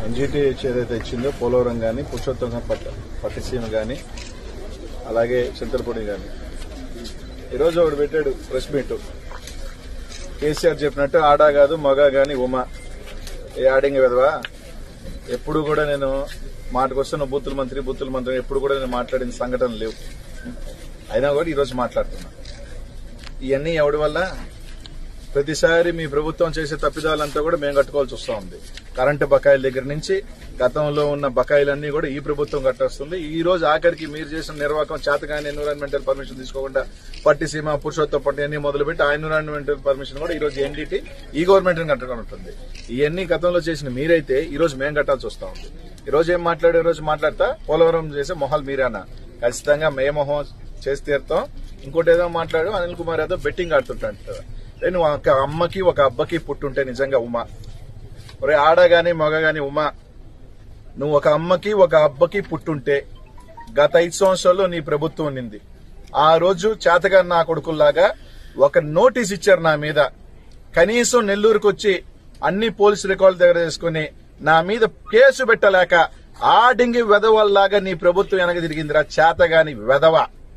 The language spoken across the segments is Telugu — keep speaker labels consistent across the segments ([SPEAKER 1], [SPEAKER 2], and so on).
[SPEAKER 1] ఎన్జీటీహెచ్ ఏదైతే ఇచ్చిందో పోలవరం కానీ పురుషోత్తం పట్టిసీమ కానీ అలాగే చింతలపూడి కానీ ఈరోజు ఒకడు పెట్టాడు ప్రెస్ మీట్. కేసీఆర్ చెప్పినట్టు ఆడా కాదు మగ గాని ఉమా ఏ ఆడింగ్ విధవా. ఎప్పుడు కూడా నేను మాటకొస్తే నువ్వు బూతుల మంత్రి ఎప్పుడు కూడా నేను మాట్లాడిన సంఘటనలు లేవు. అయినా కూడా ఈరోజు మాట్లాడుతున్నా. ఇవన్నీ ఎవడి వల్ల? ప్రతిసారి మీ ప్రభుత్వం చేసే తప్పిదాలంతా కూడా మేము కట్టుకోవాల్సి వస్తూ ఉంది. కరెంటు బకాయిల దగ్గర నుంచి గతంలో ఉన్న బకాయిలన్నీ కూడా ఈ ప్రభుత్వం కట్టేస్తుంది. ఈ రోజు ఆఖరికి మీరు చేసిన నిర్వాహకం చేతగాని ఎన్విరాన్మెంటల్ పర్మిషన్ తీసుకోకుండా పట్టిసీమ పురుషోత్తం పట్టి అన్ని మొదలుపెట్టి ఆ ఎన్విరాన్మెంటల్ పర్మిషన్ కూడా ఈ రోజు ఎన్డీటీ ఈ గవర్నమెంట్ కట్టుకొని ఉంటుంది. ఇవన్నీ గతంలో చేసిన మీరైతే ఈ రోజు మేము కట్టాల్సి వస్తూ ఉంది. ఈ రోజు ఏం మాట్లాడే రోజు మాట్లాడతా పోలవరం చేసే మొహాలు మీరేనా? ఖచ్చితంగా మే మొహం చేసి తీరుతాం. ఇంకోటి ఏదో మాట్లాడు అనిల్ కుమార్ యాదవ్ బెట్టింగ్ ఆడుతుంటా. నువ్వు ఒక అమ్మకి ఒక అబ్బకి పుట్టుంటే నిజంగా ఉమా, ఒరే ఆడ గాని మగ గాని ఉమా, నువ్వు ఒక అమ్మకి ఒక అబ్బకి పుట్టుంటే గత 5 సంవత్సరాల్లో నీ ప్రభుత్వం నింది. ఆ రోజు చేతగా నా కొడుకుల్లాగా ఒక నోటీస్ ఇచ్చారు నా మీద. కనీసం నెల్లూరుకు వచ్చి అన్ని పోలీసు రికార్డుల దగ్గర చేసుకుని నా మీద కేసు పెట్టలేక ఆడింగి వెధవల్లాగా నీ ప్రభుత్వం వెనక తిరిగిందిరా చేతగాని వెధవ.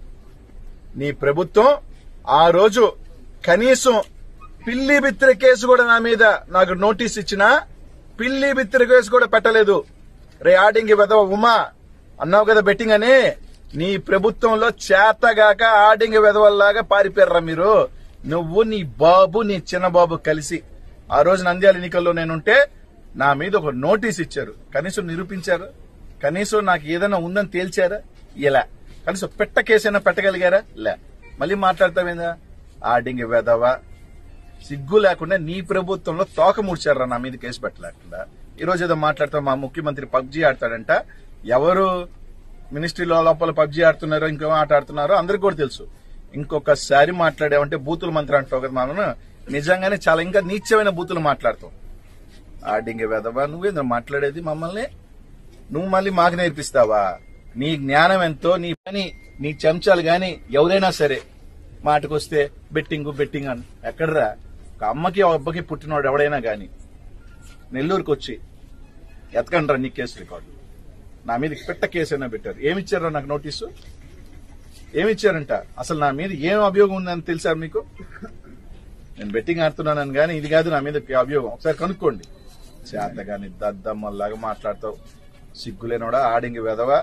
[SPEAKER 1] నీ ప్రభుత్వం ఆ రోజు కనీసం పిల్లి బిత్తిర కేసు కూడా నా మీద నాకు నోటీస్ ఇచ్చినా పిల్లి బిత్తిర కేసు కూడా పెట్టలేదు. రే ఆడింగి వెధవ ఉమా అన్నావు కదా బెట్టింగ్ అని. నీ ప్రభుత్వంలో చేతగాక ఆడింగి వెధవల్లాగా పారిపోయారా మీరు. నువ్వు నీ బాబు నీ చిన్న బాబు కలిసి ఆ రోజు నంద్యాల ఎన్నికల్లో నేనుంటే నా మీద ఒక నోటీస్ ఇచ్చారు. కనీసం నిరూపించారు? కనీసం నాకు ఏదైనా ఉందని తేల్చారా? ఇలా కనీసం పెట్ట కేసైనా పెట్టగలిగారా? లే. మళ్ళీ మాట్లాడతావేందా ఆడింగి వెధవ. సిగ్గు లేకుండా నీ ప్రభుత్వంలో తోక ముడిచారా నా మీద కేసు పెట్టలేకుండా. ఈ రోజు ఏదో మాట్లాడతాం మా ముఖ్యమంత్రి పబ్జీ ఆడతాడంట. ఎవరు మినిస్ట్రీలో లోపల పబ్జీ ఆడుతున్నారో ఇంకో ఆట ఆడుతున్నారో అందరికి కూడా తెలుసు. ఇంకొకసారి మాట్లాడావంటే బూతుల మంత్రి అంటావు కదా. మనం నిజంగానే చాలా ఇంకా నీచమైన బూతులు మాట్లాడతాం. ఆడింగి వెధవ నువ్వేంద్ర మాట్లాడేది మమ్మల్ని? నువ్వు మళ్ళీ మాకు నేర్పిస్తావా? నీ జ్ఞానం ఎంతో నీ చెంచాలు గాని ఎవరైనా సరే మాటకొస్తే బెట్టింగ్ అని ఎక్కడరా? ఒక అమ్మకి ఒక అబ్బకి పుట్టినవాడు ఎవడైనా గాని నెల్లూరుకు వచ్చి ఎతకండ్రా నీ కేసు రికార్డు. నా మీద పెట్ట కేసైనా పెట్టారు. ఏమిచ్చారా నాకు నోటీసు? ఏమిచ్చారంట? అసలు నా మీద ఏం అభియోగం ఉందని తెలుసా మీకు? నేను బెట్టింగ్ ఆడుతున్నానని గానీ ఇది కాదు నా మీద అభియోగం. ఒకసారి కనుక్కోండి. చేత గాని దద్దమ్మల్లాగా మాట్లాడతావు. సిగ్గులేనోడా ఆడింగి వెధవా.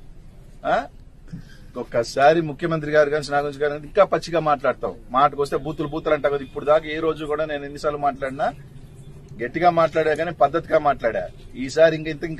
[SPEAKER 1] ఒక్కసారి ముఖ్యమంత్రి గారు కానీ నా గురించి కానీ ఇంకా పచ్చిగా మాట్లాడతావు. మాటకొస్తే బూతులు అంటా కదా. ఇప్పుడు దాకా ఏ రోజు కూడా నేను ఎన్నిసార్లు మాట్లాడినా గట్టిగా మాట్లాడా కానీ పద్ధతిగా మాట్లాడా. ఈసారి ఇంకా